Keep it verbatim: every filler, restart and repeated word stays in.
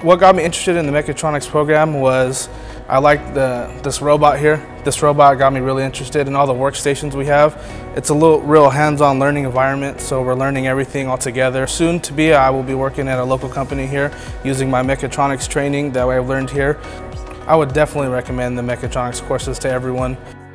What got me interested in the mechatronics program was I liked the, this robot here. This robot got me really interested in all the workstations we have. It's a little, real hands-on learning environment, so we're learning everything all together. Soon to be, I will be working at a local company here using my mechatronics training that I've learned here. I would definitely recommend the mechatronics courses to everyone.